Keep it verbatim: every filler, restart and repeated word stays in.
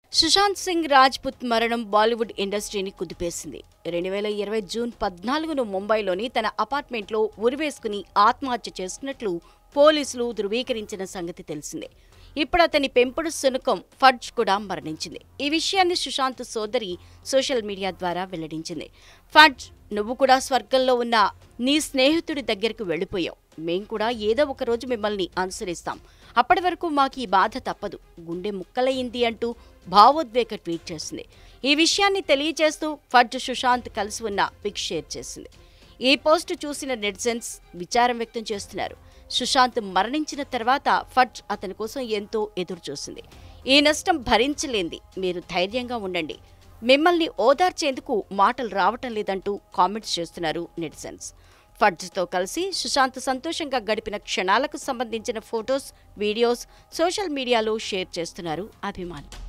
సుశాంత్ సింగ్ రాజ్పుత్ మరణం బాలీవుడ్ ఇండస్ట్రీని కుదిపేసింది. రెండు వేల ఇరవై జూన్ పద్నాలుగును ముంబైలోని తన అపార్ట్మెంట్లో ఉరివేసుకుని ఆత్మహత్య చేసుకున్నట్లు పోలీసులు ధృవీకరించిన సంగతి తెలిసిందే. ఇప్పుడు అతని పెంపుడు శునకం ఫడ్జ్ కూడా మరణించింది. ఈ విషయాన్ని సుశాంత్ సోదరి సోషల్ మీడియా ద్వారా వెల్లడించింది. ఫడ్జ్, నువ్వు కూడా స్వర్గంలో ఉన్న నీ స్నేహితుడి దగ్గరకు వెళ్ళిపోయావు. మేం కూడా ఏదో ఒక రోజు మిమ్మల్ని అనుసరిస్తాం. అప్పటి వరకు మాకు ఈ బాధ తప్పదు. గుండె ముక్కలయ్యింది అంటూ భావోద్వేగ ట్వీట్ చేసింది. ఈ విషయాన్ని తెలియజేస్తూ ఫడ్జ్ సుశాంత్ కలిసి ఉన్న పిక్ షేర్ చేసింది. ఈ పోస్టు చూసిన నెటిజన్స్ విచారం వ్యక్తం చేస్తున్నారు. సుశాంత్ మరణించిన తర్వాత ఫడ్జ్ అతని కోసం ఎంతో ఎదురు చూసింది. ఈ నష్టం భరించలేంది, మీరు ధైర్యంగా ఉండండి, మిమ్మల్ని ఓదార్చేందుకు మాటలు రావటం లేదంటూ కామెంట్స్ చేస్తున్నారు నెటిజన్స్. ఫడ్జ్తో కలిసి సుశాంత్ సంతోషంగా గడిపిన క్షణాలకు సంబంధించిన ఫొటోస్, వీడియోస్ సోషల్ మీడియాలో షేర్ చేస్తున్నారు అభిమానులు.